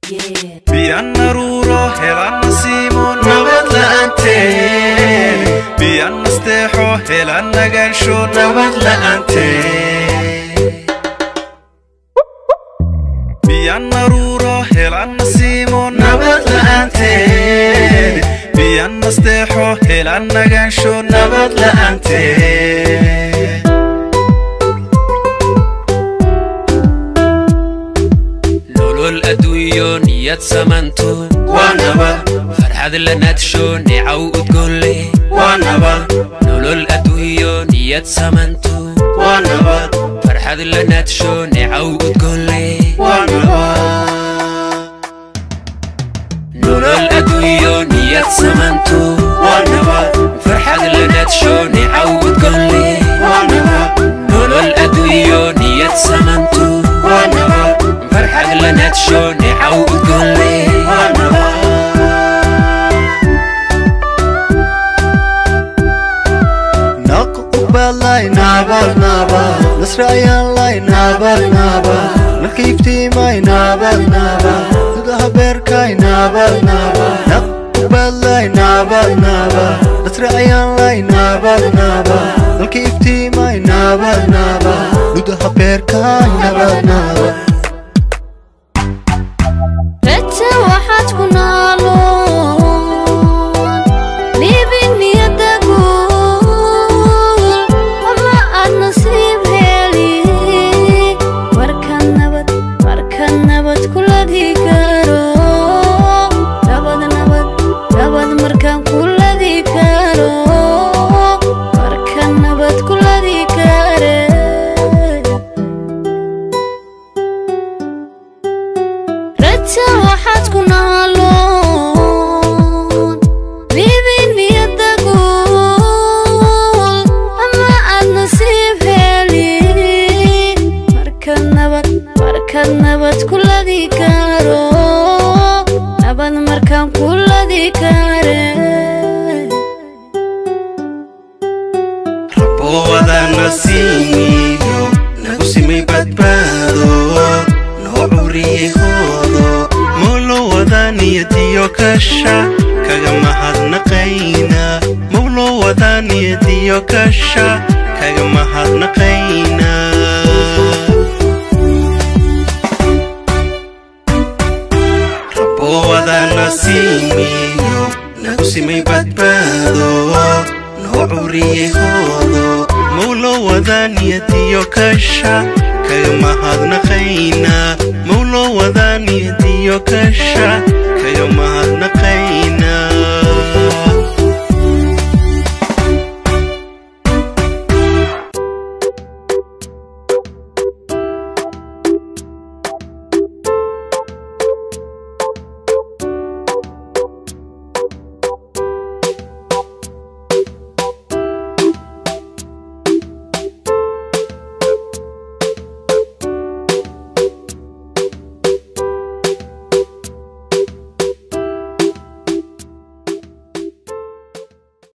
بيان نرورو هلان نسيمو نبات لأنتين بيان نستيحو هلان نغنشو نبات لأنتين بيان نرورو هلان نسيمو نبات لأنتين بيان نستيحو هلان نغنشو نبات لأنتين الأدوية نيات سمنتو وانبا فرحة لنا تشوني عود قولي وانبا نولو الأدوية نيات سمنتو وانبا فرحة لنا تشوني عود قولي وانبا نولو الأدوية نيات سمنتو وانبا فرحة لنا تشوني عود قولي وانبا نولو الأدوية نيات سمنتو وانبا فرحة لنا تشوني عود قولي نقبل لاي نابر نابر نسرائيل لاي نابر نابر نكيفتي ماي نابر نابر تدها بركاي نابر نابر نقبل لاي نابر نابر نسرائيل لاي نابر نابر نكيفتي ماي نابر نابر تدها بركاي نابر نابر waxaad ku nooloon liibin niyadagu ama aad nasiib heli marka nabad kuladii karo nabad markaan kuladii karo marka nabad kuladii kare waxaad ku nooloon liibin niyadagu ama aad nasiib heli marka nabad kuladii karo nabad markaan kuladii kare rabo wada nasiimiyo nagu simay badbaado noo curiyey hoodo mawlo wada niyadiyo kasha kaga mahadnaqayna mawlo wada niyadiyo kasha kaga mahadnaqayna rabo wada nasiimiyo nagu simay badbaado noo curiyey hoodo mawlo wada niyadiyo kasha kaga mahadnaqayna mawlo wada niyadiyo kasha kaga mahadnaqayna